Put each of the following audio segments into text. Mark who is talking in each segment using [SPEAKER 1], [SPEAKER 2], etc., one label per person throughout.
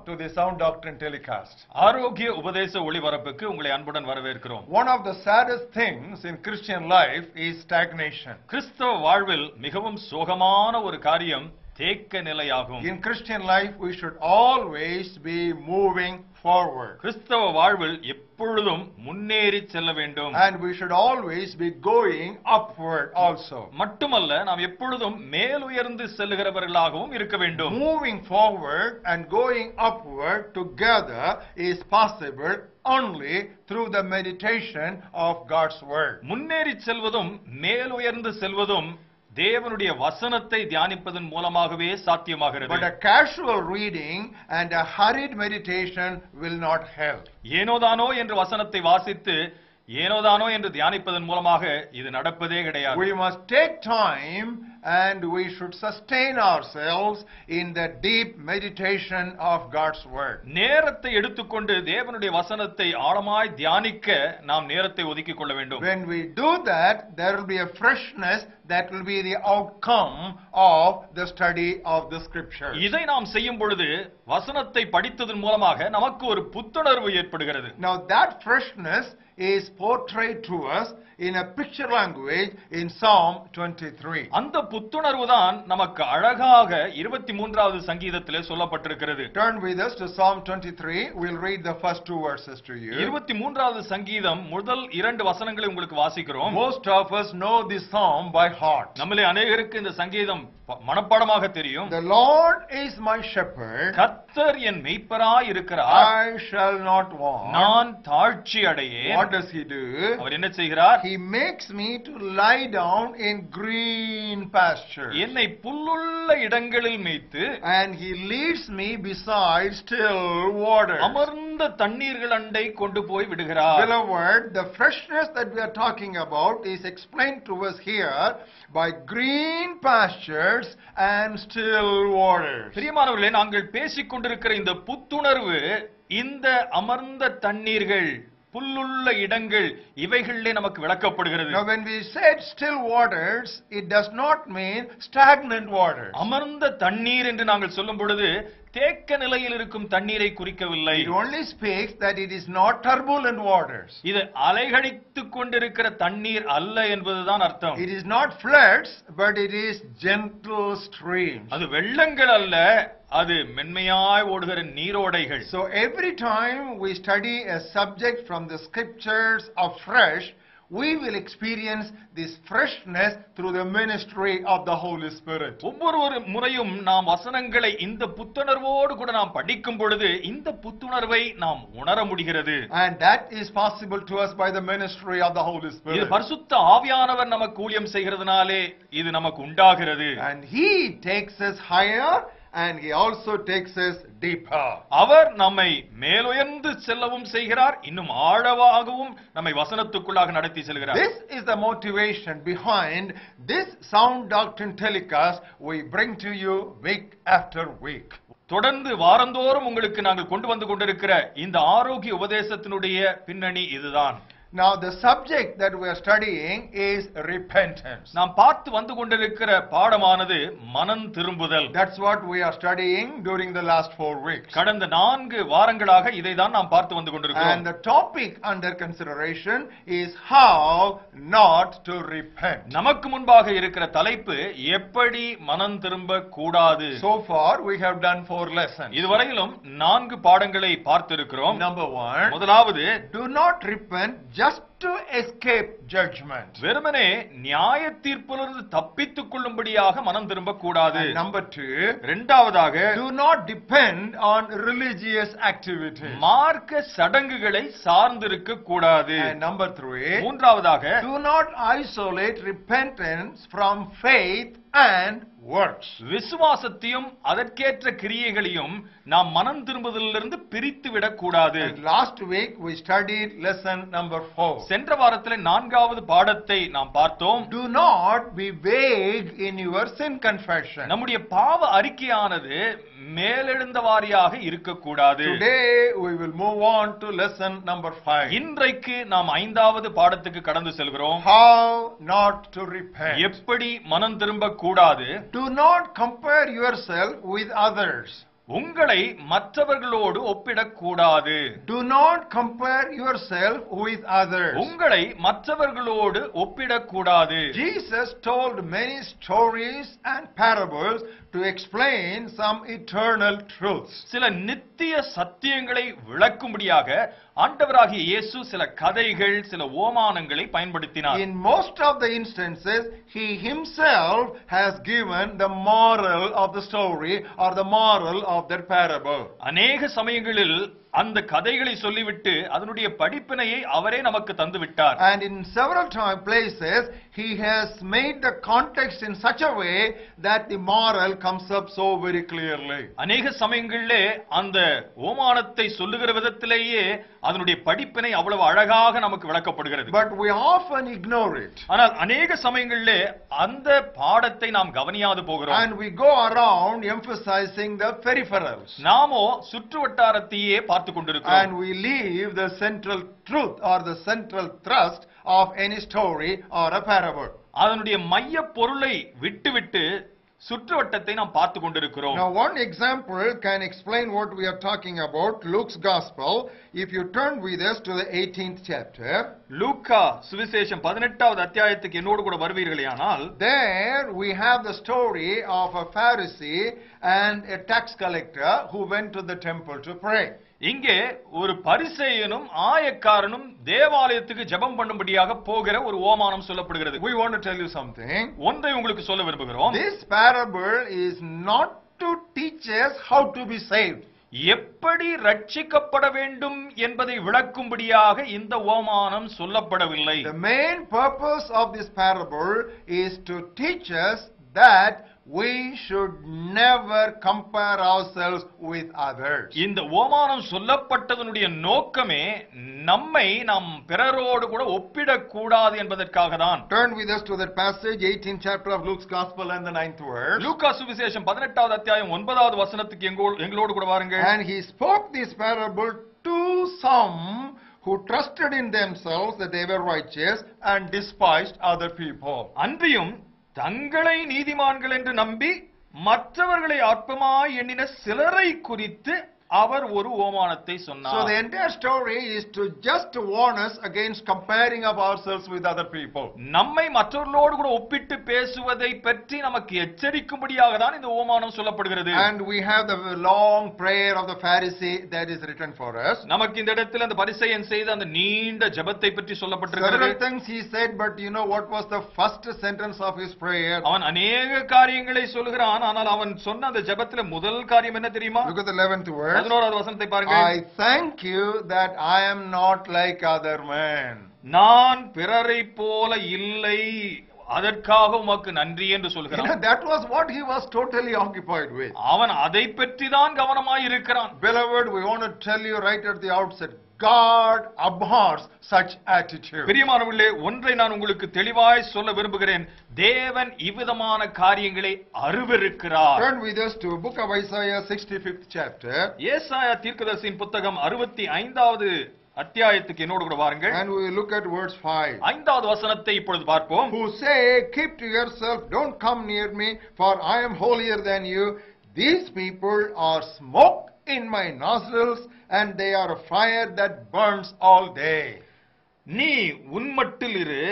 [SPEAKER 1] to the Sound Doctrine telecast.
[SPEAKER 2] ஆரோக்கிய உபதேச ஒளிபரப்புக்கு உங்களை அன்புடன் வரவேற்கிறோம்.
[SPEAKER 1] One of the saddest things in Christian life is stagnation.
[SPEAKER 2] கிறிஸ்தவ வாழ்வில் மிகவும் சோகமான ஒரு காரியம் தேக்க நிலையாகும்.
[SPEAKER 1] In Christian life we should always be moving forward.
[SPEAKER 2] கிறிஸ்தவ வாழ்வில் எப்பொழுதும் முன்னேறி செல்ல வேண்டும்.
[SPEAKER 1] And we should always be going upward also.
[SPEAKER 2] மட்டுமல்ல நாம் எப்பொழுதும் மேலுயர்ந்து செல்லுகிறவர்களாகவும் இருக்க வேண்டும்.
[SPEAKER 1] Moving forward and going upward together is possible only through the meditation of God's word.
[SPEAKER 2] முன்னேறி செல்வதும் மேலுயர்ந்து செல்வதும் தேவனுடைய வசனத்தை தியானிப்பதன் மூலமாகவே சாத்தியமாகிறது.
[SPEAKER 1] But a casual reading and a hurried meditation will not help.
[SPEAKER 2] ஏனோதானோ என்று வசனத்தை வாசித்து ஏனோதானோ என்று தியானிப்பதன் மூலமாக இது நடப்பதே கிடையாது.
[SPEAKER 1] We must take time and we should sustain ourselves in the deep meditation of God's word.
[SPEAKER 2] நேரத்தை எடுத்துக்கொண்டு தேவனுடைய வசனத்தை ஆழமாய் தியானிக்க நாம் நேரத்தை ஒதுக்கிக் கொள்ள வேண்டும்.
[SPEAKER 1] When we do that, there will be a freshness that will be the outcome of the study of the scripture.
[SPEAKER 2] இதை நாம் செய்யும் பொழுது வசனத்தை படித்ததன் மூலமாக நமக்கு ஒரு புத்துணர்வு ஏற்படுகிறது.
[SPEAKER 1] Now that freshness is portrayed to us in a picture language in Psalm 23.
[SPEAKER 2] அந்த புத்துணர்வு தான் நமக்கு அழகாக 23வது சங்கீதத்திலே சொல்லப்பட்டிருக்கிறது.
[SPEAKER 1] Turn with us to Psalm 23. We'll read the first two verses to you.
[SPEAKER 2] 23வது சங்கீதம் முதல் 2 வசனங்களை உங்களுக்கு வாசிக்கிறோம்.
[SPEAKER 1] Most of us know this psalm by heart.
[SPEAKER 2] நம்மளே அநேகருக்கு இந்த சங்கீதம் மனப்பாடமாக தெரியும்.
[SPEAKER 1] The Lord is my shepherd.
[SPEAKER 2] கர்த்தர் என் மேய்ப்பராய் இருக்கிறார்.
[SPEAKER 1] I shall not want.
[SPEAKER 2] நான் தாழ்ச்சி அடையேன்.
[SPEAKER 1] What does he do?
[SPEAKER 2] அவர் என்ன செய்கிறார்?
[SPEAKER 1] He makes me to lie down in green pastures.
[SPEAKER 2] என்னை புல்லுள்ள இடங்களில் மேய்த்து
[SPEAKER 1] And he leads me beside still waters.
[SPEAKER 2] அமர்ந்த தண்ணீர்கள் அண்டை கொண்டு போய் விடுகிறார்.
[SPEAKER 1] Beloved, the freshness that we are talking about is explained to us here by green pastures and still waters.
[SPEAKER 2] பிரியமானவர்களே, நாங்கள் பேசிக் கொண்டிருக்கிற இந்த புத்துணர்வு இந்த அமர்ந்த தண்ணீர்கள் புல்லுள்ள இடங்கள் இவைகளிலே நமக்கு விளக்கப்படுகிறது.
[SPEAKER 1] Now when we said still waters, it does not mean stagnant waters.
[SPEAKER 2] அமர்ந்த தண்ணீர் என்று நாங்கள் சொல்லும் பொழுது தேக்க நிலையில் இருக்கும் தண்ணீரை குறிக்கவில்லை.
[SPEAKER 1] It only speaks that it is not turbulent waters.
[SPEAKER 2] இது அலைகழித்துக் கொண்டிருக்கிற தண்ணீர் அல்ல என்பதுதான் அர்த்தம்.
[SPEAKER 1] It is not floods, but it is gentle streams.
[SPEAKER 2] அது வெள்ளங்கள் அல்ல, அது மென்மையாய் ஓடுகிற நீரோடைகள்.
[SPEAKER 1] So every time we study a subject from the scriptures afresh, we will experience this freshness through the ministry of the Holy Spirit.
[SPEAKER 2] ஒவ்வொரு முறையும் நாம் வசனங்களை இந்த புத்துணர்வோடு கூட நாம் படிக்கும் பொழுது இந்த புத்துணர்வை நாம் உணர முடிகிறது.
[SPEAKER 1] And that is possible to us by the ministry of the Holy
[SPEAKER 2] இது
[SPEAKER 1] Spirit.
[SPEAKER 2] பரிசுத்த ஆவியானவர் நமக்கு ஊழியம் செய்கிறதுனாலே இது நமக்கு உண்டாகிறது.
[SPEAKER 1] And He takes us higher and He also takes us deeper.
[SPEAKER 2] அவர் நம்மை மேலுயர்ந்து செல்லவும் செய்கிறார், இன்னும் ஆழமாகவும் நம்மை வசனத்துக்குள்ளாக நடத்தி செல்கிறார்.
[SPEAKER 1] This is the motivation behind this sound doctrine telecast we bring to you week after week.
[SPEAKER 2] தொடர்ந்து வாரந்தோறும் உங்களுக்கு நாங்கள் கொண்டு வந்து கொண்டிருக்கிற இந்த ஆரோக்கிய உபதேசத்தினுடைய பின்னணி இதுதான்.
[SPEAKER 1] Now the subject that we are studying is repentance.
[SPEAKER 2] நாம் பார்த்து வந்து கொண்டிருக்கிற பாடமானது மனம் திரும்புதல்.
[SPEAKER 1] That's what we are studying during the last 4 weeks.
[SPEAKER 2] கடந்த 4 வாரங்களாக இதை தான் நாம் பார்த்து வந்து கொண்டிருக்கிறோம்.
[SPEAKER 1] And the topic under consideration is how not to repent.
[SPEAKER 2] நமக்கு முன்பாக இருக்கிற தலைப்பு எப்படி மனம் திரும்ப கூடாது.
[SPEAKER 1] So far we have done 4 lessons.
[SPEAKER 2] இதுவரையிலும் 4 பாடங்களை பார்த்திருக்கிறோம்.
[SPEAKER 1] Number 1,
[SPEAKER 2] முதலாவது,
[SPEAKER 1] do not repent just to escape judgment.
[SPEAKER 2] வெறுமனே நியாய தீர்ப்பிலிருந்து தப்பித்துக் கொள்ளும்படியாக மனம் திரும்ப கூடாது.
[SPEAKER 1] And number 2,
[SPEAKER 2] இரண்டாவதாக,
[SPEAKER 1] do not depend on religious activities.
[SPEAKER 2] மார்க்க சடங்குகளை சார்ந்திருக்க கூடாது.
[SPEAKER 1] And number 3,
[SPEAKER 2] மூன்றாவதாக,
[SPEAKER 1] do not isolate repentance from faith and works.
[SPEAKER 2] விசுவாசத்தையும் அதற்கேற்ற கிரியைகளையும் நாம் மனம் திரும்புதலிலிருந்து பிரித்து விடக் கூடாது.
[SPEAKER 1] And last week we studied lesson number 4.
[SPEAKER 2] சென்ற வாரத்தில் 4வது பாடத்தை நாம் பார்த்தோம்.
[SPEAKER 1] Do not be vague in your sin confession.
[SPEAKER 2] நம்முடைய பாவ அறிக்கையானது மேலெழுந்த வாரியாக இருக்கக்கூடாது.
[SPEAKER 1] Today we will move on to lesson number 5.
[SPEAKER 2] இன்றைக்கு நாம் 5வது பாடத்துக்கு கடந்து செல்கிறோம்.
[SPEAKER 1] How not to repent.
[SPEAKER 2] எப்படி மனம் திரும்ப கூடாது.
[SPEAKER 1] Do not compare yourself with others.
[SPEAKER 2] உங்களை மற்றவர்களோடு ஒப்பிடக்கூடாது.
[SPEAKER 1] Do not compare yourself with others.
[SPEAKER 2] உங்களை மற்றவர்களோடு ஒப்பிடக்கூடாது.
[SPEAKER 1] Jesus told many stories and parables to explain some eternal truths.
[SPEAKER 2] சில நித்திய சத்தியங்களை விளக்கும்படியாக ஆண்டவராகிய இயேசு சில கதைகள், சில ஓமானங்களை பயன்படுத்தினார்.
[SPEAKER 1] In most of the instances, he himself has given the moral of the story or the moral of that parable.
[SPEAKER 2] அநேக சமயங்களில் அந்த கதைகளை சொல்லிவிட்டு அதனுடைய படிப்பினையை அவரே நமக்கு தந்து விட்டார்.
[SPEAKER 1] And in several places, he has made the context in such a way that the moral comes up so very clearly.
[SPEAKER 2] அநேக சமயங்களிலே அந்த ஓமானத்தை சொல்லுகிற விதத்திலேயே அதனுடைய படிப்பினை அவ்வளவு அழகாக நமக்கு விளக்கப்படுகிறது.
[SPEAKER 1] But we often ignore it.
[SPEAKER 2] ஆனால் அநேக சமயங்களிலே அந்த பாடத்தை நாம் கவனியாது போகிறோம்.
[SPEAKER 1] And we go around emphasizing the peripherals.
[SPEAKER 2] நாமோ சுற்றுவட்டாரத்தையே பார்த்து கொண்டிருக்கிறோம்.
[SPEAKER 1] And we leave the central truth or the central thrust of any story or a parable.
[SPEAKER 2] அதனுடைய மைய பொருளை விட்டுவிட்டு சுற்றுவட்டத்தை நாம் பார்த்து கொண்டிருக்கிறோம்.
[SPEAKER 1] Now one example can explain what we are talking about. Luke's Gospel. If you turn with us to the 18th chapter.
[SPEAKER 2] லூக்கா சுவிசேஷம் 18வது அத்தியாயத்துக்கு என்னோடு கூட வருவீர்களேயானால்,
[SPEAKER 1] there we have the story of a Pharisee and a tax collector who went to the temple to pray.
[SPEAKER 2] இங்கே ஒரு பரிசேயனும் ஆயக்காரனும் தேவாலயத்துக்கு ஜெபம் பண்ணும்படியாக போகிற ஒரு ஓமானம் சொல்லப்படுகிறது.
[SPEAKER 1] We want to tell you something.
[SPEAKER 2] ஒன்றை உங்களுக்கு சொல்ல விரும்புகிறோம்.
[SPEAKER 1] This parable is not to teach us how to be saved.
[SPEAKER 2] எப்படி ரட்சிக்கப்பட வேண்டும் என்பதை விளக்கும்படியாக இந்த ஓமானம் சொல்லப்படவில்லை.
[SPEAKER 1] The main purpose of this parable is to teach us that we should never compare ourselves with others.
[SPEAKER 2] இந்த ஓமானம் சொல்லப்பட்டதனுடைய நோக்கமே நம்மை நாம் பிறரோடு கூட ஒப்பிடக்கூடாது என்பதற்காக தான்.
[SPEAKER 1] Turn with us to that passage, 18th chapter of Luke's Gospel and the 9th verse.
[SPEAKER 2] லூக்கா சுவிசேஷம் 18வது அத்தியாயம் 9வது வசனத்துக்கு எங்களோடு கூட வாருங்கள்.
[SPEAKER 1] And he spoke this parable to some who trusted in themselves that they were righteous and despised other people.
[SPEAKER 2] அன்றியும் தங்களை நீதிமான்கள் என்று நம்பி மற்றவர்களை அற்பமாய் எண்ணின சிலரை குறித்து அவர் ஒரு ஓமானத்தை சொன்னார்.
[SPEAKER 1] So the entire story is to just warn us against comparing of ourselves with other people.
[SPEAKER 2] நம்மை மற்றவர்களோடு கூட ஒப்பிட்டு பேசுவதை பற்றி நமக்கு எச்சரிக்கும்படியாக தான் இந்த ஓமானம் சொல்லப்படுகிறது.
[SPEAKER 1] And we have the long prayer of the Pharisee that is written for us.
[SPEAKER 2] நமக்கு இந்த இடத்தில் அந்த பரிசேயன் செய்த அந்த நீண்ட ஜெபத்தை பற்றி சொல்லப்பட்டிருக்கிறது.
[SPEAKER 1] Several things he said, but you know what was the first sentence of his prayer?
[SPEAKER 2] அவன் அநேக காரியங்களை சொல்கிறான், ஆனால் அவன் சொன்ன அந்த ஜெபத்திலே முதல் காரியம் என்ன தெரியுமா?
[SPEAKER 1] Look at the 11th verse.
[SPEAKER 2] 11வது வசனத்தை பாருங்க.
[SPEAKER 1] I thank you that I am not like other men.
[SPEAKER 2] நான் பிறரை போல இல்லை, அதற்காக உமக்கு நன்றி என்று சொல்கிறான்.
[SPEAKER 1] That was what he was totally occupied with.
[SPEAKER 2] அவன் அதை பற்றி தான் கவனமாய் இருக்கிறான்.
[SPEAKER 1] Beloved, we want to tell you right at the outset, God abhors such attitude.
[SPEAKER 2] பிரியமானவர்களே, ஒன்றை நான் உங்களுக்கு தெளிவாய் சொல்ல விரும்புகிறேன். தேவன் இவ்விதமான காரியங்களை அருவருக்கிறார்.
[SPEAKER 1] Turn with us to book of Isaiah 65th chapter.
[SPEAKER 2] ஏசாயா தீர்க்கதரிசியின் புத்தகம் 65வது அத்தியாயத்துக்கு என்னோடு கூட வாருங்கள்.
[SPEAKER 1] And we will look at verse 5.
[SPEAKER 2] 5வது வசனத்தை இப்பொழுது பார்ப்போம்.
[SPEAKER 1] Who say, keep to yourself, don't come near me, for I am holier than you. These people are smoke in my nostrils, and they are a fire that burns all day.
[SPEAKER 2] நீ உன்மட்டில் இரு,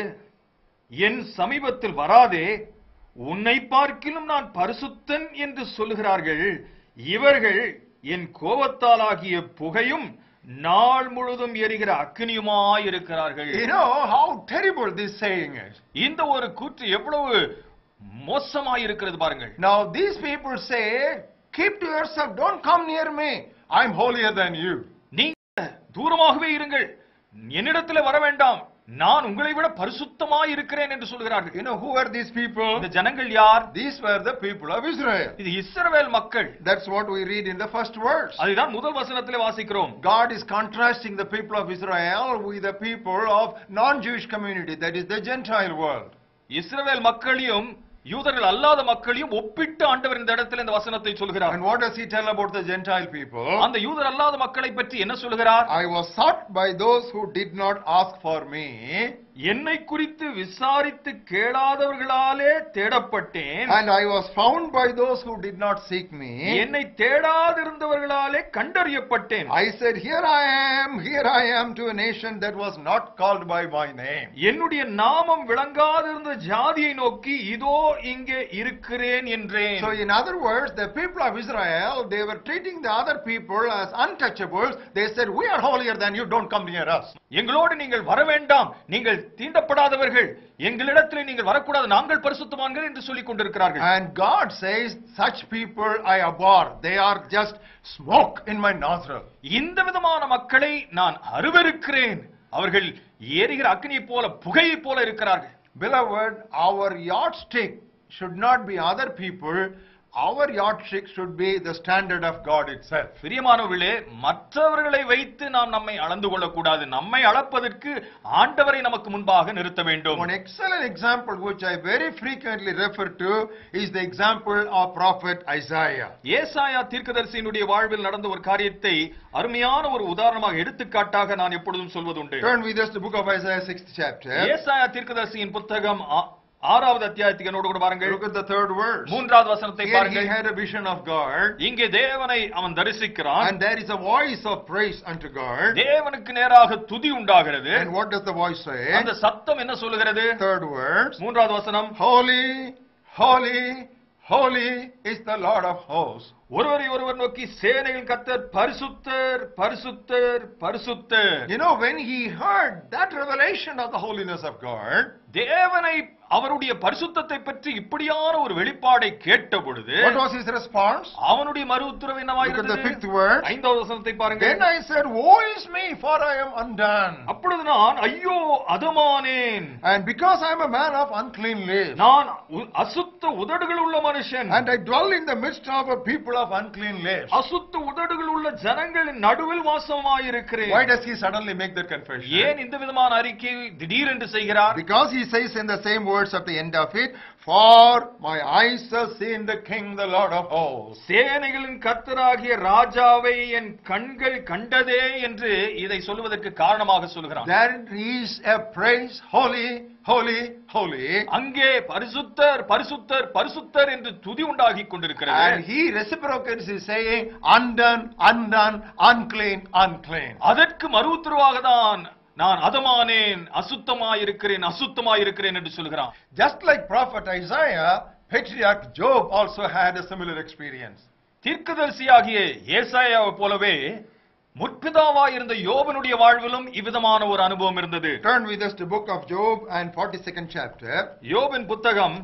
[SPEAKER 2] என் சமீபத்தில் வராதே, உன்னை பார்க்கிலும் நான் பரிசுத்தன் என்று சொல்லுகிறார்கள். இவர்கள் என் கோபத்தாலாகிய புகையும் நாள் முழுதும் எரிகிற அக்கினியுமாய் இருக்கிறார்கள்.
[SPEAKER 1] You know how terrible this saying is.
[SPEAKER 2] இந்த ஒரு கூற்று எவ்வளவு மோசமாய் இருக்கிறது பாருங்கள்.
[SPEAKER 1] Now these people say, keep to yourself, don't come near me, I'm holier than you.
[SPEAKER 2] நீங்க தூரமாகவே இருங்கள், என்னிடத்தில் வர வேண்டாம், நான் உங்களை விட பரிசுத்தமாய் இருக்கிறேன் என்று சொல்கிறார்கள்.
[SPEAKER 1] You know who are these people?
[SPEAKER 2] இந்த ஜனங்கள் யார்?
[SPEAKER 1] These were the people of Israel.
[SPEAKER 2] இது இஸ்ரவேல் மக்கள்.
[SPEAKER 1] That's what we read in the first verse.
[SPEAKER 2] அதுதான் முதல் வசனத்திலே வாசிக்கிறோம்.
[SPEAKER 1] God is contrasting the people of Israel with the people of non-Jewish community, that is the Gentile world.
[SPEAKER 2] இஸ்ரவேல் மக்களையும் யூதர்கள் அல்லாத மக்களையும் ஒப்பிட்டு ஆண்டவர் இந்த இடத்தில் இந்த வசனத்தை சொல்கிறார்.
[SPEAKER 1] And what does he tell about the Gentile people?
[SPEAKER 2] அந்த யூதர் அல்லாத மக்களை பற்றி என்ன சொல்கிறார்?
[SPEAKER 1] I was sought by those who did not ask for me.
[SPEAKER 2] என்னை குறித்து விசாரித்து கேளாதவர்களாலே தேடப்பட்டேன்.
[SPEAKER 1] And I was found by those who did not seek me.
[SPEAKER 2] என்னை தேடாதிருந்தவர்களாலே கண்டறியப்பட்டேன்.
[SPEAKER 1] I said, here I am to a nation that was not called by my name.
[SPEAKER 2] என்னுடைய நாமம் விளங்காதிருந்த ஜாதியை நோக்கி இதோ இங்கே இருக்கிறேன் என்றேன்.
[SPEAKER 1] So in other words, the people of Israel, they were treating the other people as untouchables. They said, we are holier than you, don't come near us.
[SPEAKER 2] எங்களோடு நீங்கள் வர வேண்டாம், நீங்கள் தீண்டப்படாதவர்கள், எங்களிடத்தில் நீங்கள் வரக்கூடாது, நாங்கள் பரிசுத்தவான்கள் என்று சொல்லிக் கொண்டிருக்கிறார்கள்.
[SPEAKER 1] And God says, such people I abhor. They are just smoke in my nostril.
[SPEAKER 2] இந்த விதமான மக்களை நான் அருவருக்கிறேன். அவர்கள் எரிகிற அக்னியை போல, புகையை போல இருக்கிறார்கள்.
[SPEAKER 1] Beloved, our yardstick should not be other people. Our yardstick should be the standard of God itself.
[SPEAKER 2] பிரியமானவர்களே, மற்றவர்களை வைத்து நாம் நம்மை அளந்து கொள்ளக்கூடாது. நம்மை அளப்பதற்கு ஆண்டவரை நமக்கு முன்பாக நிறுத்த வேண்டும்.
[SPEAKER 1] One excellent example which I very frequently refer to is the example of prophet Isaiah.
[SPEAKER 2] ஏசாயா தீர்க்கதரிசியினுடைய வாழ்வில் நடந்த ஒரு காரியத்தை அருமையான ஒரு உதாரணமாக எடுத்துக்காட்டாக நான் எப்பொழுதும் சொல்வதுண்டு.
[SPEAKER 1] Turn with us to the book of Isaiah 6th chapter.
[SPEAKER 2] ஏசாயா தீர்க்கதரிசியின் புத்தகம் 6வது அத்தியாயத்துக்கு என்னோடு கூட பாருங்கள்.
[SPEAKER 1] Look at the 3rd verse.
[SPEAKER 2] 3வது வசனத்தை
[SPEAKER 1] Here
[SPEAKER 2] பாருங்கள்.
[SPEAKER 1] he had a vision of God.
[SPEAKER 2] இங்கே தேவனை அவன் தரிசிக்கிறான்.
[SPEAKER 1] And there is a voice of praise unto God.
[SPEAKER 2] தேவனுக்கு நேராக துதி உண்டாகிறது.
[SPEAKER 1] And what does the voice say?
[SPEAKER 2] அந்த சத்தம் என்ன சொல்லுகிறது?
[SPEAKER 1] 3rd verse.
[SPEAKER 2] 3வது வசனம்,
[SPEAKER 1] Holy, holy, holy is the Lord of hosts.
[SPEAKER 2] ஒருவரை ஒருவர் நோக்கி சேனைகளின் கர்த்தர் பரிசுத்தர் பரிசுத்தர் பரிசுத்தர்.
[SPEAKER 1] You know, when he heard that revelation of the holiness of God,
[SPEAKER 2] தேவனை அவருடைய பரிசுத்தத்தை பற்றி இப்படியான ஒரு வெளிப்பாடை கேட்ட பொழுது
[SPEAKER 1] what was his response?
[SPEAKER 2] அவனுடைய மறு உத்தரவு என்னவாக
[SPEAKER 1] Look at the
[SPEAKER 2] இருந்தது?
[SPEAKER 1] 5th verse.
[SPEAKER 2] 5வது வசனத்தை பாருங்கள்.
[SPEAKER 1] Then I said, woe is me, for I am undone.
[SPEAKER 2] அப்பொழுது நான் ஐயோ அதமானேன்,
[SPEAKER 1] And because I am a man of unclean lips,
[SPEAKER 2] நான் அசுத்த உதடுகள் உள்ள மனுஷன்,
[SPEAKER 1] and I dwell in the midst of a people of unclean lips.
[SPEAKER 2] அசுத்த உதடுகள் உள்ள ஜனங்களின் நடுவில் வாசமாயிருக்கிறேன்.
[SPEAKER 1] Why does he suddenly make that confession?
[SPEAKER 2] ஏன் இந்த விதமான அறிக்கை திடீரென்று செய்கிறார்?
[SPEAKER 1] Because he says in the same words at the end of it, for my eyes have seen the King, the Lord of hosts.
[SPEAKER 2] சேனைகளின் கர்த்தராகிய ராஜாவை என் கண்கள் கண்டதே என்று இதை சொல்வதற்கு காரணமாக சொல்கிறான்.
[SPEAKER 1] There is a praise, holy, holy, holy.
[SPEAKER 2] அங்கே பரிசுத்தர் பரிசுத்தர் பரிசுத்தர் என்று துதி உண்டாகி கொண்டிருக்கிறது.
[SPEAKER 1] And he reciprocates his saying, undone, undone, unclean, unclean.
[SPEAKER 2] அதற்கு மறு உத்தரவாக தான் நான் அதமானேன், அசுத்தமாயிருக்கிறேன் அசுத்தமாயிருக்கிறேன் என்று சொல்கிறான்.
[SPEAKER 1] Just like prophet Isaiah, patriarch Job also had a similar experience.
[SPEAKER 2] தீர்க்கதரிசியாகிய ஏசாயாவை போலவே முற்பிதாவாய் இருந்த யோபனுடைய வாழ்விலும் இவ்விதமான ஒரு அனுபவம் இருந்தது.
[SPEAKER 1] Turn with us to book of Job and 42nd chapter.
[SPEAKER 2] யோபின் புத்தகம்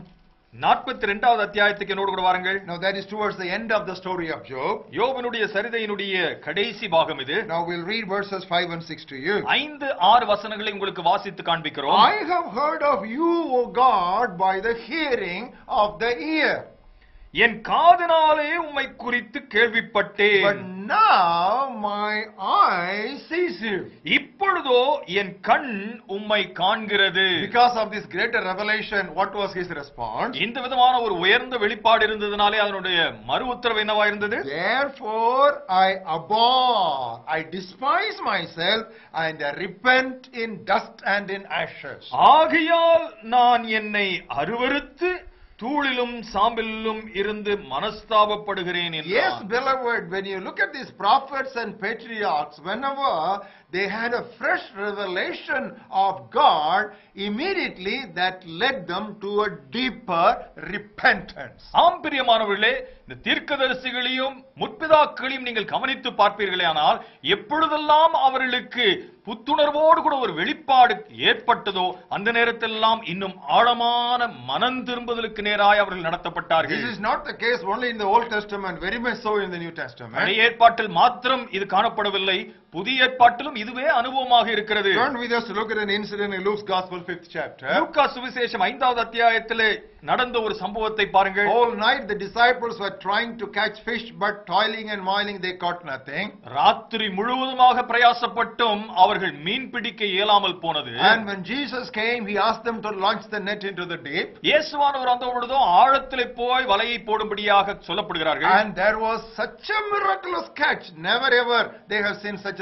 [SPEAKER 2] 42வது அத்தியாயத்துக்கு என்னோடு கூட வாருங்கள்.
[SPEAKER 1] Now that is towards the end of the story of Job.
[SPEAKER 2] யோபனுடைய சரிதையினுடைய கடைசி பாகம் இது.
[SPEAKER 1] Now we'll read verses 5 and 6 to you.
[SPEAKER 2] 5-6 வசனங்களை உங்களுக்கு வாசித்து காண்பிக்கிறோம்.
[SPEAKER 1] I have heard of you, O God, by the hearing of the ear.
[SPEAKER 2] என் காதினாலே உம்மை குறித்து
[SPEAKER 1] But
[SPEAKER 2] கேள்விப்பட்டேன்.
[SPEAKER 1] now my eye sees you.
[SPEAKER 2] இப்பொழுதோ என் கண் உம்மை காண்கிறது.
[SPEAKER 1] Because of this greater revelation, what was his response?
[SPEAKER 2] இந்த விதமான ஒரு உயர்ந்த வெளிப்பாடு இருந்ததனாலே அதனுடைய மறு உத்தரவு என்னவா இருந்தது?
[SPEAKER 1] Therefore I abhor, I despise myself, and repent in dust and in ashes.
[SPEAKER 2] ஆகையால் நான் என்னை அருவருத்து தூளிலும் சாம்பலிலும் இருந்து மனஸ்தாபப்படுகிறேன் என்றான்.
[SPEAKER 1] Yes, beloved, when you look at these prophets and patriarchs, whenever they had a fresh revelation of God, immediately that led them to a deeper repentance.
[SPEAKER 2] ஆம் பிரியமானவர்களே, இந்த தீர்க்கதரிசிகளையும் முற்பிதாக்களையும் நீங்கள் கவனித்து பார்ப்பீர்களே, ஆனால் எப்பொழுதெல்லாம் அவர்களுக்கு புத்துணர்வோடு கூட ஒரு வெளிப்பாடு ஏற்பட்டதோ அந்த நேரத்திலெல்லாம் இன்னும் ஆழமான மனம் திரும்புதலுக்கு நேராய் அவர்கள் நடத்தப்பட்டார்கள்.
[SPEAKER 1] This is not the case only in the Old Testament, very much so in the New Testament.
[SPEAKER 2] பழைய ஏற்பாட்டில் மாத்திரம் இது காணப்படவில்லை, புதிய ஏற்பாட்டிலும் இதுவே அனுபவமாக இருக்கிறது.
[SPEAKER 1] Turn with us to look at an incident in Luke's Gospel 5th chapter.
[SPEAKER 2] லூக்கா சுவிசேஷம் 5வது அத்தியாயத்திலே நடந்த ஒரு சம்பவத்தை பாருங்கள்.
[SPEAKER 1] All night the disciples were trying to catch fish, but toiling and moiling they caught nothing.
[SPEAKER 2] ராத்திரி முழுவதுமாக பிரயாசப்பட்டும் அவர்கள் மீன் பிடிக்க இயலாமல் போனது.
[SPEAKER 1] And when Jesus came, he asked them to launch the net into the deep.
[SPEAKER 2] இயேசுவானவர் அந்த பொழுதோ ஆழத்திலே போய் வலையை போடும்படியாக சொல்லப்படுகிறார்கள்.
[SPEAKER 1] And there was such a miraculous catch. Never ever they have seen such a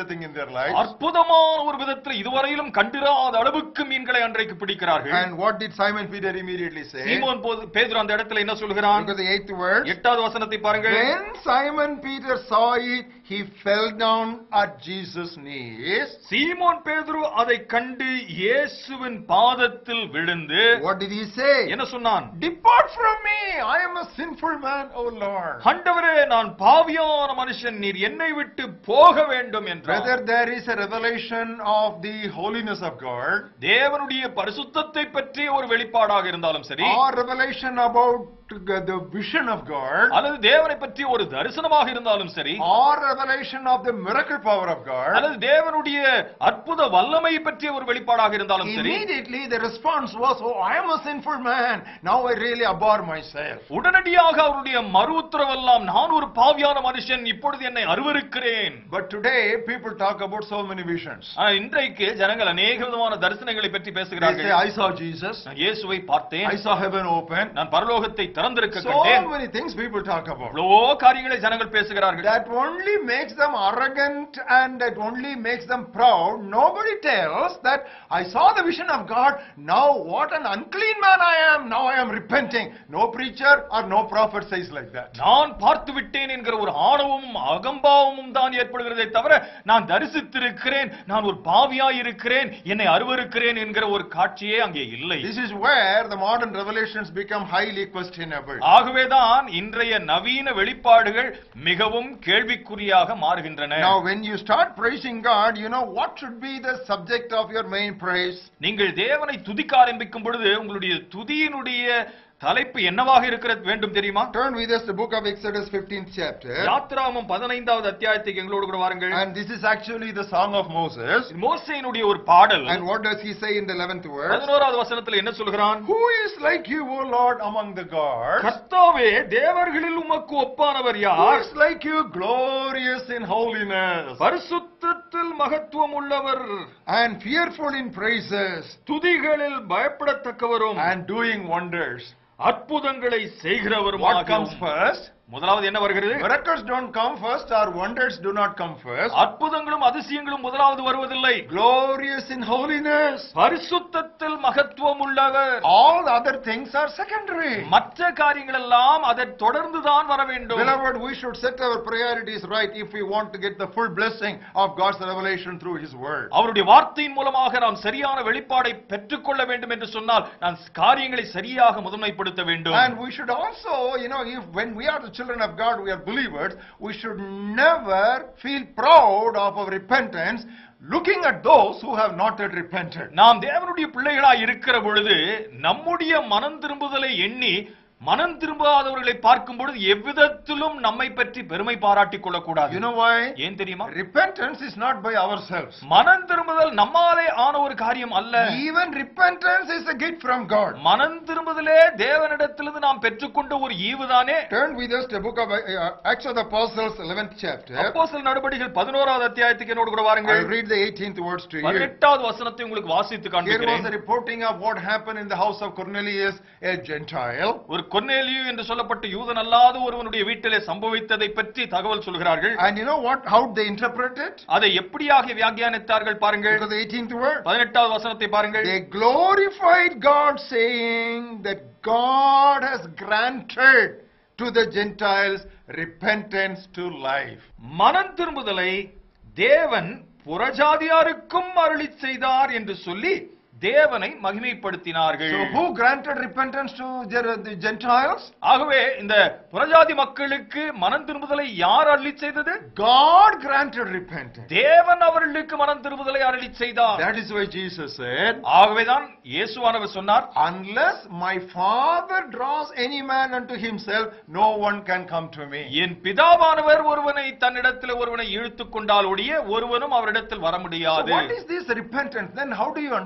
[SPEAKER 1] a thing in their lives.
[SPEAKER 2] அற்புதமான ஒரு விதத்தில் இதுவரையிலும் கண்டிராத அளவுக்கு மீன்களை அன்றைக்கு பிடிக்கிறார்கள்.
[SPEAKER 1] And what did Simon Peter immediately say?
[SPEAKER 2] சீமோன் பேதுரு அந்த இடத்துல என்ன சொல்கிறான்?
[SPEAKER 1] Look at the 8th verse.
[SPEAKER 2] 8வது வசனத்தை பாருங்கள்.
[SPEAKER 1] When Simon Peter saw it, he fell down at Jesus' knees.
[SPEAKER 2] சீமோன் பேதுரு அதை கண்டு இயேசுவின் பாதத்தில் விழுந்து
[SPEAKER 1] What did he say?
[SPEAKER 2] என்ன சொன்னான்?
[SPEAKER 1] Depart from me, I am a sinful man, O Lord.
[SPEAKER 2] ஆண்டவரே, நான் பாவியான மனுஷன், நீர் என்னை விட்டு போக வேண்டும் என்றார்.
[SPEAKER 1] Whether there is a revelation of the holiness of God,
[SPEAKER 2] தேவனுடைய பரிசுத்தத்தை பற்றிய ஒரு வெளிப்பாடாக இருந்தாலும் சரி,
[SPEAKER 1] or revelation about the vision of God,
[SPEAKER 2] அல்லது தேவனை பற்றிய ஒரு தரிசனமாக இருந்தாலும் சரி,
[SPEAKER 1] or revelation of the miracle power of God,
[SPEAKER 2] அல்லது தேவனுடைய அற்புத வல்லமை பற்றிய ஒரு வெளிப்பாடாக இருந்தாலும் சரி,
[SPEAKER 1] immediately the response was, oh, I am a sinful man, now I really abhor myself.
[SPEAKER 2] உடனடியாக அவருடைய மறு உத்தரவெல்லாம், நான் ஒரு பாவியான மனுஷன், இப்பொழுது என்னை அருவருக்கிறேன்.
[SPEAKER 1] But today people talk about so many visions.
[SPEAKER 2] இன்றைக்கு ஜனங்கள் அநேக விதமான தரிசனங்களை பற்றி
[SPEAKER 1] They
[SPEAKER 2] பேசுகிறார்கள்.
[SPEAKER 1] say, I saw Jesus,
[SPEAKER 2] நான் இயேசுவை பார்த்தேன்,
[SPEAKER 1] I saw heaven open.
[SPEAKER 2] நான் பரலோகத்தை திறந்திருக்க
[SPEAKER 1] So
[SPEAKER 2] கண்டேன்.
[SPEAKER 1] many things people talk about.
[SPEAKER 2] எவ்வளவோ காரியங்களை ஜனங்கள் பேசுகிறார்கள்.
[SPEAKER 1] That only makes them arrogant and that only makes them proud. Nobody tells that I saw the vision of God, now what an unclean man I am, now I am repenting. No preacher or no prophet says like that.
[SPEAKER 2] நான் பார்த்து விட்டேன் என்கிற ஒரு ஆணவமும் அகம்பாவமும் தான் ஏற்படுகிறதே தவிர, நான் தரிசித்திருக்கிறேன், நான் ஒரு பாவியாய் இருக்கிறேன், என்னை அருவருக்கிறேன் என்கிற ஒரு காட்சியே அங்கே இல்லை.
[SPEAKER 1] This is where the modern revelations become highly questionable.
[SPEAKER 2] ஆகவேதான் இன்றைய நவீன வெளிப்பாடுகள் மிகவும் கேள்விக்குறியாக மாறுகின்றன.
[SPEAKER 1] Now when you start praising God, you know what should be the subject of your main praise?
[SPEAKER 2] நீங்கள் தேவனை துதிக்க ஆரம்பிக்கும் பொழுது உங்களுடைய துதியினுடைய தலைப்பு என்னவாக இருக்க வேண்டும் தெரியுமா?
[SPEAKER 1] Turn with us to the book of Exodus 15th chapter.
[SPEAKER 2] யாத்ராகமம் 15வது அத்தியாயத்துக்கு எங்களோடு கூட வாருங்கள்.
[SPEAKER 1] And this is actually the song of Moses.
[SPEAKER 2] மோசேயினுடைய ஒரு பாடல்.
[SPEAKER 1] And what does he say in the 11th verse?
[SPEAKER 2] 11வது வசனத்தில் என்ன சொல்கிறான்?
[SPEAKER 1] Who is like you, O Lord, among the gods?
[SPEAKER 2] கர்த்தாவே, தேவர்களில் உமக்கு ஒப்பானவர்
[SPEAKER 1] Who
[SPEAKER 2] யார்?
[SPEAKER 1] is like you, glorious in holiness,
[SPEAKER 2] பரிசுத்தத்தில் மகத்துவம் உள்ளவர்,
[SPEAKER 1] and fearful in praises,
[SPEAKER 2] துதிகளில் பயப்படத்தக்கவரும்,
[SPEAKER 1] and doing wonders?
[SPEAKER 2] அற்புதங்களை
[SPEAKER 1] What
[SPEAKER 2] செய்கிறவருமாக.
[SPEAKER 1] comes first?
[SPEAKER 2] முதலாவது என்ன வருகிறது?
[SPEAKER 1] Miracles don't come first, or wonders do not come first.
[SPEAKER 2] அற்புதங்களும் அதிசயங்களும் முதலாவது வருவதில்லை.
[SPEAKER 1] Glorious in holiness.
[SPEAKER 2] பரிசுத்தத்தில் மகத்துவம் உள்ளவர்.
[SPEAKER 1] All the other things are secondary.
[SPEAKER 2] மற்ற காரியங்கள் எல்லாம் அதை தொடர்ந்து தான் வர வேண்டும்.
[SPEAKER 1] Beloved, we should set our priorities right if we want to get the full blessing of God's revelation through His Word.
[SPEAKER 2] அவருடைய வார்த்தையின் மூலமாக நாம் சரியான வெளிப்பாடை பெற்றுக்கொள்ள வேண்டும் என்று சொன்னால் நாம் காரியங்களை சரியாக முதன்மைப்படுத்த வேண்டும்.
[SPEAKER 1] And we should also, if when we are the children of God, we are believers, we should never feel proud of our repentance, looking at those who have not yet repented.
[SPEAKER 2] நாம் தேவனுடைய பிள்ளைகளாய் இருக்கிற பொழுது நம்முடைய மனம் திரும்புதலை எண்ணி மனம் திரும்பாதவர்களை பார்க்கும் பொழுது எவ்விதத்திலும் நம்மை பற்றி பெருமை பாராட்டிக் கொள்ளக்கூடாது.
[SPEAKER 1] You know why?
[SPEAKER 2] ஏன் தெரியுமா?
[SPEAKER 1] Repentance is not by ourselves.
[SPEAKER 2] மனம் திரும்புதல் நம்மாலே ஆன ஒரு காரியம் அல்ல.
[SPEAKER 1] Even repentance is a gift from God.
[SPEAKER 2] மனம் திரும்புதலே தேவனிடத்திலிருந்து நாம் பெற்றுக்கொண்ட ஒரு ஈவுதானே.
[SPEAKER 1] Turn with us to the book of Acts of the Apostles 11th chapter.
[SPEAKER 2] அப்போஸ்தலர் நடபடிகள் 11வது அத்தியாயத்துக்கு என்னோடு கூட வாருங்கள்.
[SPEAKER 1] I'll read the 18th words to you.
[SPEAKER 2] 18வது வசனத்தை உங்களுக்கு வாசித்து
[SPEAKER 1] Here was
[SPEAKER 2] காண்பிக்கிறேன்.
[SPEAKER 1] a reporting of what happened in the house of Cornelius, a Gentile.
[SPEAKER 2] ஒரு கொர்நேலியு என்று சொல்லப்பட்ட யூதன் அல்லாத ஒருவனுடைய வீட்டிலே சம்பவித்ததை பற்றி தகவல் சொல்கிறார்கள்.
[SPEAKER 1] And you know what? How they interpret it?
[SPEAKER 2] அதை எப்படியாக வியாக்கியானித்தார்கள் பாருங்கள்.
[SPEAKER 1] Because the 18th word.
[SPEAKER 2] 18வது வசனத்தை பாருங்கள்.
[SPEAKER 1] They glorified God, saying that God has granted to the Gentiles repentance to life.
[SPEAKER 2] மனம் திரும்புதலை தேவன் புறஜாதியாருக்கும் அருளிச் செய்தார் என்று சொல்லி தேவனை மகிமைப்படுத்தினார்கள்.
[SPEAKER 1] So who granted repentance to the Gentiles?
[SPEAKER 2] ஆகவே இந்த புறஜாதி மக்களுக்கு மனம் திரும்புதலை யார் அருளிச் செய்தது?
[SPEAKER 1] God granted repentance.
[SPEAKER 2] தேவன் அவர்களுக்கு மனம் திரும்புதலை அருளிச் செய்தார்.
[SPEAKER 1] That is why Jesus said,
[SPEAKER 2] ஆகவேதான் இயேசுவானவர் சொன்னார்,
[SPEAKER 1] unless my Father draws any man unto himself, no one can come to me.
[SPEAKER 2] என் பிதாவானவர் ஒருவனை தன்னிடத்தில் ஒருவனை இழுத்துக் கொண்டால் ஒழிய ஒருவனும் அவரிடத்தில் வர
[SPEAKER 1] So
[SPEAKER 2] முடியாது.
[SPEAKER 1] what is this repentance? Then how do you understand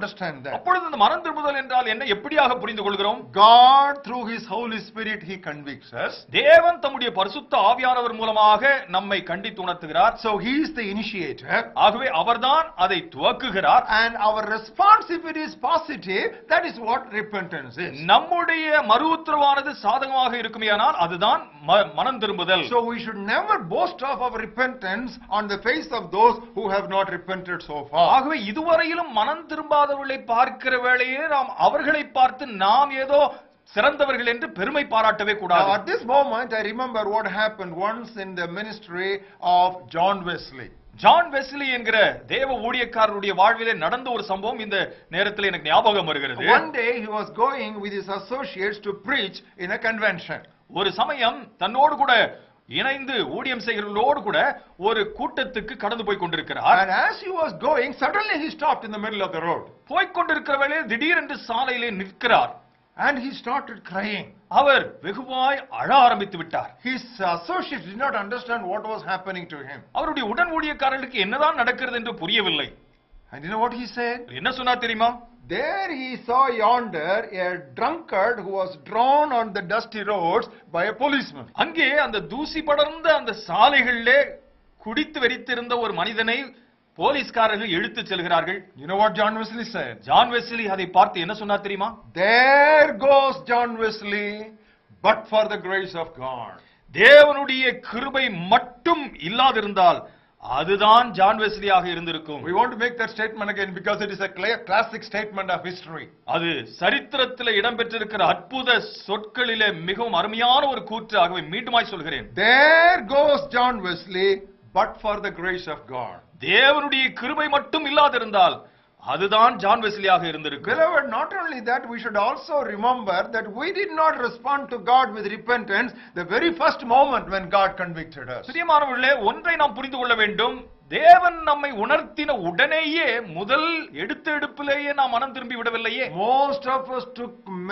[SPEAKER 1] that?
[SPEAKER 2] அப்பொழுது இந்த மனம் திரும்புதல் என்றால் என்ன, எப்படியாக புரிந்து கொள்கிறோம்?
[SPEAKER 1] God through His Holy Spirit, He convicts us.
[SPEAKER 2] தேவன் தம்முடைய பரிசுத்த ஆவியானவர் மூலமாக நம்மை கண்டித்து உணர்த்துகிறார்.
[SPEAKER 1] So He is the initiator.
[SPEAKER 2] ஆகவே அவர்தான் அதை துவக்குகிறார்.
[SPEAKER 1] And our response, if it is positive, that is what repentance is.
[SPEAKER 2] நம்முடைய மறு உத்தரவானது சாதகமாக இருக்குமேயானால் அதுதான் மனம் திரும்புதல்.
[SPEAKER 1] So we should never boast of our repentance on the face of those who have not repented so far.
[SPEAKER 2] ஆகவே இதுவரையிலும் மனம் திரும்பாதவர்களை பார்க்கிற வேளையே நாம் அவர்களை பார்த்து நாம் ஏதோ சிறந்தவர்கள் என்று பெருமை பாராட்டவே கூடாது.
[SPEAKER 1] At this moment I remember what happened once in the ministry of John Wesley.
[SPEAKER 2] John Wesley என்கிற தேவ ஊழியக்காரருடைய வாழ்விலே நடந்த ஒரு சம்பவம் இந்த நேரத்தில் எனக்கு ஞாபகம் வருகிறது.
[SPEAKER 1] One day he was going with his associates to preach in a convention.
[SPEAKER 2] ஒரு சமயம் தன்னோடு கூட இணைந்து ஊழியம் செய்கிறவர்களோடு கூட ஒரு கூட்டத்துக்கு கடந்து போய் கொண்டிருக்கிறார்.
[SPEAKER 1] And as he was going, suddenly he stopped in the middle of the road.
[SPEAKER 2] போய் கொண்டிருக்கிற வேளையில் திடீரென்று சாலையிலே நிற்கிறார்.
[SPEAKER 1] And he started crying.
[SPEAKER 2] அவர் வெகுவாய் அழ ஆரம்பித்து விட்டார்.
[SPEAKER 1] His associates did not understand what was happening to him.
[SPEAKER 2] அவருடைய உடன் ஊழியக்காரர்களுக்கு என்னதான் நடக்கிறது என்று புரியவில்லை.
[SPEAKER 1] And you know what he said?
[SPEAKER 2] என்ன சொன்னார் தெரியுமா?
[SPEAKER 1] There he saw yonder a drunkard who was drawn on the dusty roads by a policeman.
[SPEAKER 2] அங்கே அந்த தூசி படர்ந்த அந்த சாலைகளிலே குடித்து வெறித்திருந்த ஒரு மனிதனை போலீஸ்காரர்கள் இழுத்து செல்கிறார்கள்.
[SPEAKER 1] You know what John Wesley said?
[SPEAKER 2] John Wesley அதை பார்த்து என்ன சொன்னார் தெரியுமா?
[SPEAKER 1] There goes John Wesley, but for the grace of God.
[SPEAKER 2] தேவனுடைய கிருபை மட்டும் இல்லாதிருந்தால் அதுதான் ஜான் வெஸ்லியாக இருந்திருக்கும்.
[SPEAKER 1] We want to make that statement again because it is a classic statement of history.
[SPEAKER 2] அது சரித்திரத்திலே இடம்பெற்றிருக்கிற அற்புத சொற்களிலே மிகவும் அருமையான ஒரு கூற்று. ஆகவே மீண்டுமாய் சொல்கிறேன்.
[SPEAKER 1] There goes John Wesley, but for the grace of God.
[SPEAKER 2] தேவனுடைய கிருபை மட்டும் இல்லாதிருந்தால் அதுதான் ஜான் வெஸ்லியாக இருந்திருக்கும்.
[SPEAKER 1] Beloved, not only that, we should also remember that we did not respond to God with repentance the very first moment when God convicted us.
[SPEAKER 2] பிரியமானவர்களே, ஒன்றை நாம் புரிந்து கொள்ள வேண்டும். தேவன் நம்மை உணர்த்தின உடனேயே முதல் எடுப்பிலேயே நாம் மனம் திரும்பி விடவில்லையே.
[SPEAKER 1] Most of us took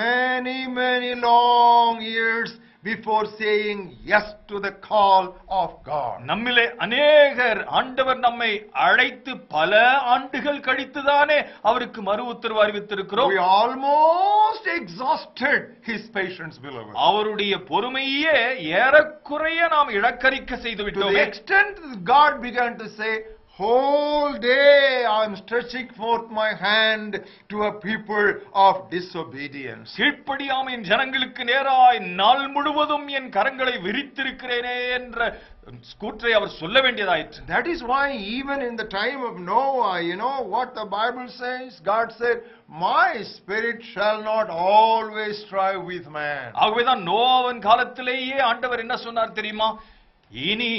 [SPEAKER 1] many long years before saying yes to the call of God.
[SPEAKER 2] நம்மிலே அநேகர் ஆண்டவர் நம்மை அழைத்து பல ஆண்டுகள் கழித்துதானே அவருக்கு மறு உத்தரவு அறிவித்திருக்கிறோம்.
[SPEAKER 1] We almost exhausted his patience, beloved.
[SPEAKER 2] அவருடைய பொறுமையே ஏறக்குறைய நாம் இழக்கரிக்க செய்து
[SPEAKER 1] To the
[SPEAKER 2] விட்டோம்.
[SPEAKER 1] extent God began to say, whole day I am stretching forth my hand to a people of disobedience.
[SPEAKER 2] கீழ்ப்படியாமையின் ஜனங்களுக்கு நேராய் நாள் முழுவதும் என் கரங்களை விரித்திருக்கிறேனே என்ற கூற்றை அவர் சொல்ல வேண்டியதாயிற்று.
[SPEAKER 1] That is why even in the time of Noah, you know what the Bible says? God said, my spirit shall not always strive with man.
[SPEAKER 2] ஆகவேதான் நோவாவின் காலத்திலேயே ஆண்டவர் என்ன சொன்னார் தெரியுமா? இனி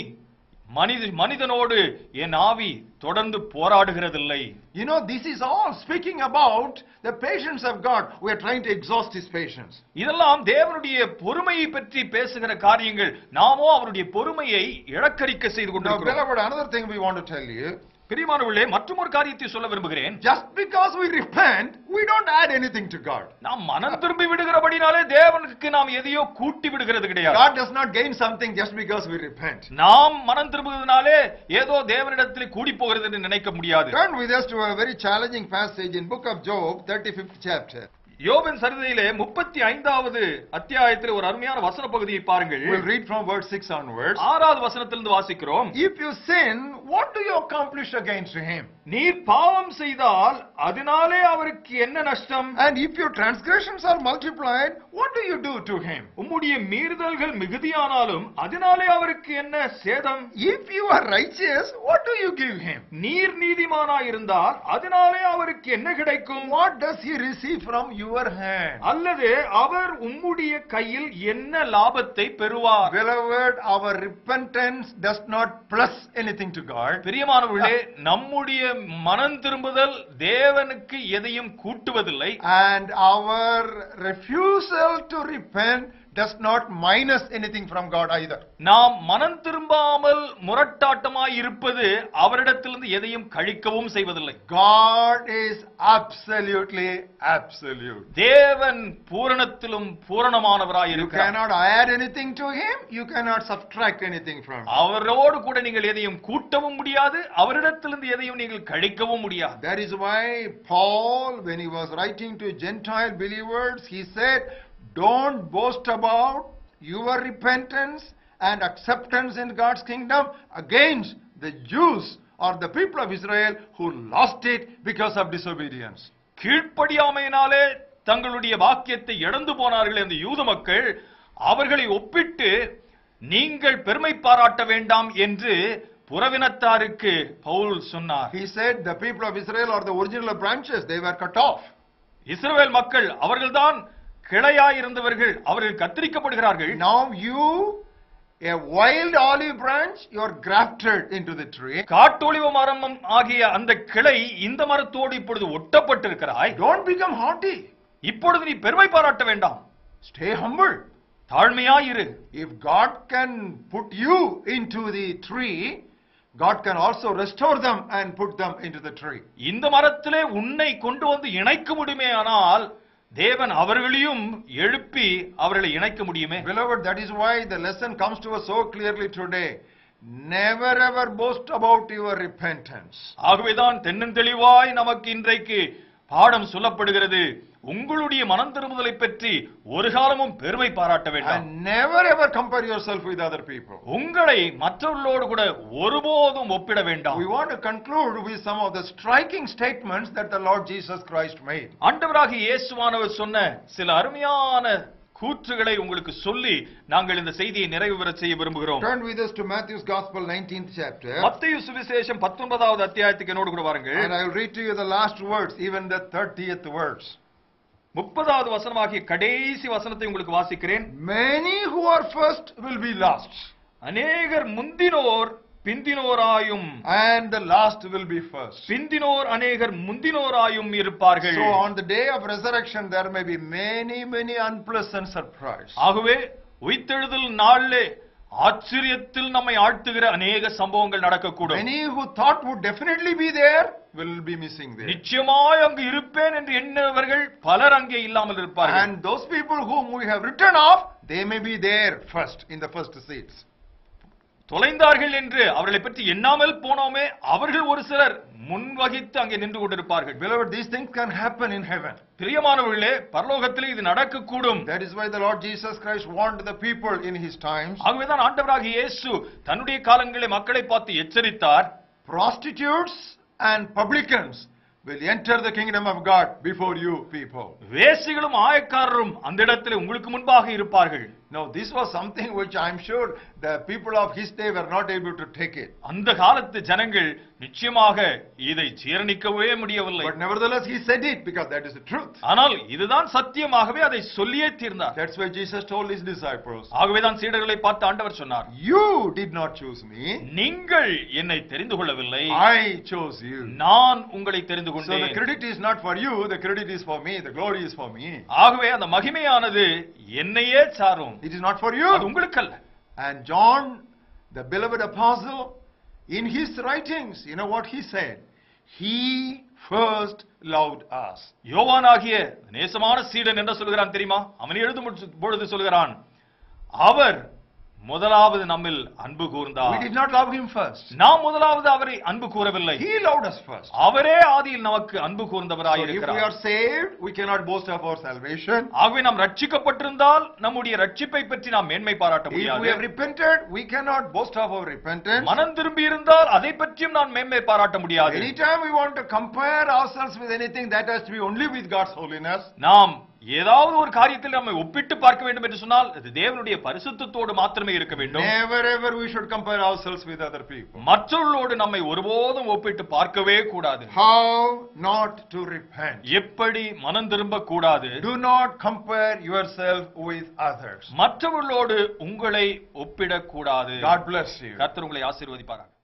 [SPEAKER 2] மனிதனோடு என் ஆவி தொடர்ந்து போராடுகிறதில்லை.
[SPEAKER 1] You know, this is all speaking about the patience of God. We are trying to exhaust his patience.
[SPEAKER 2] இதெல்லாம் தேவனுடைய பொறுமையை பற்றி பேசுகிற காரியங்கள். நாமோ அவருடைய பொறுமையை இழக்கரிக்க செய்து
[SPEAKER 1] Now,
[SPEAKER 2] கொண்டிருக்கிறோம்.
[SPEAKER 1] beloved, another thing we want to tell you.
[SPEAKER 2] பிரியமானவர்களே, மற்றொரு காரியத்தை சொல்ல விரும்புகிறேன்.
[SPEAKER 1] Just because we repent, we don't add anything to God.
[SPEAKER 2] நாம் மனம் திரும்பி விடுகிறபடினாலே தேவனுக்கு நாம் எதையோ கூட்டி விடுகிறது கிடையாது.
[SPEAKER 1] God does not gain something just because we repent.
[SPEAKER 2] நாம் மனம் திரும்புவதனாலே ஏதோ தேவனிடத்தில் கூடி போகிறது என்று நினைக்க முடியாது.
[SPEAKER 1] Turn with us to a very challenging passage in book of Job, 35th chapter.
[SPEAKER 2] யோபின் சரிதையிலே 35வது அத்தியாயத்தில் ஒரு அருமையான வசன பகுதியை பாருங்கள்.
[SPEAKER 1] We'll read from verse 6 onwards.
[SPEAKER 2] 6வது வசனத்திலிருந்து வாசிக்கிறோம்.
[SPEAKER 1] If you sin, what do you accomplish against him?
[SPEAKER 2] நீர் பாவம் செய்தால் அதனாலே அவருக்கு என்ன நஷ்டம்?
[SPEAKER 1] And if your transgressions are multiplied, what do you do to him?
[SPEAKER 2] உம்முடைய மீறுதல்கள் மிகுதியானாலும் அதனாலே அவருக்கு என்ன சேதம்?
[SPEAKER 1] If you are righteous, what do you give him?
[SPEAKER 2] நீர் நீதிமானாய் இருந்தால் அதனாலே அவருக்கு என்ன கிடைக்கும்?
[SPEAKER 1] What does he receive from your hand?
[SPEAKER 2] அல்லது அவர் உம்முடைய கையில் என்ன லாபத்தை பெறுவார்?
[SPEAKER 1] Beloved, our repentance does not plus anything to God.
[SPEAKER 2] பிரியமானவர்களே, நம்முடைய மனம் திரும்புதல் தேவனுக்கு எதையும் கூட்டுவதில்லை.
[SPEAKER 1] And our refusal to repent does not minus anything from God either.
[SPEAKER 2] நாம் மனம் திரும்பாமல் முரட்டாட்டமாய் இருப்பது அவரிடத்திலிருந்து எதையும் கழிக்கவும் செய்வதில்லை.
[SPEAKER 1] God is absolutely absolute.
[SPEAKER 2] தேவன் பூரணத்திலும் பூரணமானவராய்
[SPEAKER 1] You
[SPEAKER 2] இருக்கிறார்.
[SPEAKER 1] cannot add anything to him, you cannot subtract anything from him.
[SPEAKER 2] அவரோடு கூட நீங்கள் எதையும் கூட்டவும் முடியாது, அவரிடத்திலிருந்து எதையும் நீங்கள் கழிக்கவும் முடியாது.
[SPEAKER 1] That is why Paul, when he was writing to Gentile believers, he said, don't boast about your repentance and acceptance in God's kingdom against the Jews or the people of Israel who lost it because of disobedience.
[SPEAKER 2] கீழ்ப்படியாமையினாலே தங்களுடைய வாக்கியத்தை இழந்து போனார்கள் அந்த யூத மக்கள், அவர்களை ஒப்பிட்டு நீங்கள் பெருமை பாராட்ட வேண்டாம் என்று புறவினத்தாருக்கு பவுல் சொன்னார்.
[SPEAKER 1] He said the people of Israel are the original branches, they were cut off.
[SPEAKER 2] இஸ்ரவேல் மக்கள் அவர்கள்தான் கிளையாயிருந்தவர்கள், அவர்கள் கத்தரிக்கப்படுகிறார்கள்.
[SPEAKER 1] Now you, a wild olive branch, you are grafted into the tree.
[SPEAKER 2] காட்டொலிவ மரம் ஆகிய அந்த கிளை இந்த மரத்தோடு இப்பொழுது ஒட்டப்பட்டிருக்கிறாய்.
[SPEAKER 1] Don't become haughty.
[SPEAKER 2] இப்பொழுது நீ பெருமை பாராட்ட வேண்டாம்.
[SPEAKER 1] Stay humble.
[SPEAKER 2] தாழ்மையாயிரு.
[SPEAKER 1] If God can put you into the tree, God can also restore them and put them into the tree.
[SPEAKER 2] இந்த மரத்திலே உன்னை கொண்டு வந்து இணைக்க முடியுமே, ஆனால் தேவன் அவர்களையும் எழுப்பி அவர்களை இணைக்க முடியுமே.
[SPEAKER 1] Beloved, that is why the lesson comes to us so clearly today. Never ever boast about your repentance.
[SPEAKER 2] ஆகவேதான் தென்னந்தெளிவாய் நமக்கு இன்றைக்கு பாடம் சொல்லப்படுகிறது. உங்களுடைய மனம் திரும்புதலை பற்றி ஒரு காலமும் பெருமை பாராட்ட வேண்டாம்.
[SPEAKER 1] And never ever compare yourself with other people.
[SPEAKER 2] உங்களை மற்றவர்களோடு கூட ஒருபோதும் ஒப்பிட வேண்டாம்.
[SPEAKER 1] We want to conclude with some of the striking statements that the Lord Jesus Christ made.
[SPEAKER 2] ஆண்டவராகிய இயேசுவானவர் சொன்ன சில அருமையான கூற்றுகளை உங்களுக்கு சொல்லி நாங்கள் இந்த செய்தியை நிறைவு பெற செய்ய விரும்புகிறோம்.
[SPEAKER 1] Turn with us to Matthew's Gospel 19th chapter.
[SPEAKER 2] மத்தேயு சுவிசேஷம் 19வது அத்தியாயத்துக்கு என்னோடு கூட வாருங்கள்.
[SPEAKER 1] And I will read to you the last words, even the 30th words.
[SPEAKER 2] 30வது வசனமாகிய கடைசி வசனத்தை உங்களுக்கு வாசிக்கிறேன்.
[SPEAKER 1] Many who are first will be last.
[SPEAKER 2] அநேகர் முந்தினோர் பிந்தினோராயும்,
[SPEAKER 1] and the last will be first.
[SPEAKER 2] பிந்தினோர் அநேகர் முந்தினோராயும் இருப்பார்கள்.
[SPEAKER 1] So on the day of resurrection there may be many unpleasant surprises.
[SPEAKER 2] ஆகவே உயிர்த்தெழுதல் நாளிலே ஆச்சரியத்தில் நம்மை ஆழ்த்துகிற அநேக சம்பவங்கள் நடக்கக்கூடும்.
[SPEAKER 1] Many who thought would definitely be there will be missing there.
[SPEAKER 2] நிச்சயமாய் அங்கு இருப்பேன் என்று எண்ணவர்கள் பலர் அங்கே இல்லாமல் இருப்பார்கள்.
[SPEAKER 1] And those people whom we have written off, they may be there first in the first seats.
[SPEAKER 2] தொலைந்தார்கள் என்று அவர்களை பற்றி எண்ணாமல் போனோமே, அவர்கள் ஒரு சிலர் முன்வகித்து அங்கே நின்று கொண்டிருப்பார்கள்.
[SPEAKER 1] Beloved, these things can happen in heaven.
[SPEAKER 2] பிரியமானவர்களே, பரலோகத்திலே இது நடக்கக்கூடும்.
[SPEAKER 1] That is why the Lord Jesus Christ warned the people in his times.
[SPEAKER 2] ஆகவேதான் ஆண்டவராகிய இயேசு தன்னுடைய காலங்களிலே மக்களை பார்த்து எச்சரித்தார்.
[SPEAKER 1] Prostitutes and publicans will enter the kingdom of God before you people.
[SPEAKER 2] வேசிகளும் ஆயக்காரரும் அந்த இடத்திலே உங்களுக்கு முன்பாக இருப்பார்கள்.
[SPEAKER 1] Now this was something which I am sure the people of his day were not able to take it.
[SPEAKER 2] அந்த காலத்து ஜனங்கள் நிச்சயமாக இதை ஜீரணிக்கவே முடியவில்லை.
[SPEAKER 1] But nevertheless he said it because that is the truth.
[SPEAKER 2] ஆனால் இதுதான் சத்தியமாகவே அதை சொல்லியே தீர்ந்தார்.
[SPEAKER 1] That's why Jesus told his disciples.
[SPEAKER 2] ஆகவேதான் சீடர்களை பார்த்து ஆண்டவர் சொன்னார்,
[SPEAKER 1] You did not choose me.
[SPEAKER 2] நீங்கள் என்னை தெரிந்து கொள்ளவில்லை,
[SPEAKER 1] I chose you.
[SPEAKER 2] நான் உங்களை தெரிந்து
[SPEAKER 1] So the
[SPEAKER 2] கொண்டேன்.
[SPEAKER 1] credit is not for you, the credit is for me, the glory is for me.
[SPEAKER 2] ஆகவே அந்த மகிமையானது என்னையே சாரும்,
[SPEAKER 1] It is not for
[SPEAKER 2] அது
[SPEAKER 1] you.
[SPEAKER 2] உங்களுக்கு அல்ல.
[SPEAKER 1] And John, the beloved apostle, in his writings, you know what he said? He first loved us.
[SPEAKER 2] யோவானாகிய நேசமான சீடன் என்ன சொல்கிறான் தெரியுமா? அவன் எழுதும் பொழுது சொல்கிறான், அவர் முதலாவது நம்மில் அன்பு
[SPEAKER 1] We
[SPEAKER 2] கூர்ந்தார்.
[SPEAKER 1] did not love him first.
[SPEAKER 2] நாம் முதலாவது அவரை அன்பு கூறவில்லை,
[SPEAKER 1] He loved us first.
[SPEAKER 2] அவரே ஆதியில் நமக்கு அன்பு
[SPEAKER 1] So
[SPEAKER 2] கூர்ந்தவராய்
[SPEAKER 1] if we
[SPEAKER 2] இருக்கிறார்.
[SPEAKER 1] are saved, we cannot boast of our salvation.
[SPEAKER 2] ஆகவே நாம் ரட்சிக்கப்பட்டிருந்தால் நம்முடைய ரட்சிப்பை பற்றி நாம் மேன்மை பாராட்ட
[SPEAKER 1] If we
[SPEAKER 2] முடியாது.
[SPEAKER 1] have repented, we cannot boast of our repentance.
[SPEAKER 2] மனம் திரும்பி இருந்தால் அதை பற்றியும் நான் மேன்மை பாராட்ட முடியாது.
[SPEAKER 1] Anytime we want to compare ourselves with anything, that has to be only with God's holiness.
[SPEAKER 2] நாம் ஏதாவது ஒரு காரியத்தில் நம்மை ஒப்பிட்டு பார்க்க வேண்டும் என்று சொன்னால் அது தேவனுடைய பரிசுத்தத்தோடு மாத்திரமே இருக்க வேண்டும்.
[SPEAKER 1] Never ever we should compare ourselves with other people.
[SPEAKER 2] மற்றவர்களோடு நம்மை ஒருபோதும் ஒப்பிட்டு பார்க்கவே கூடாது.
[SPEAKER 1] How not to repent?
[SPEAKER 2] எப்படி மனம் திரும்ப கூடாது.
[SPEAKER 1] Do not compare yourself with others.
[SPEAKER 2] மற்றவர்களோடு உங்களை ஒப்பிடக்கூடாது.
[SPEAKER 1] God bless you.
[SPEAKER 2] கர்த்தர் உங்களை ஆசீர்வதிப்பாராக.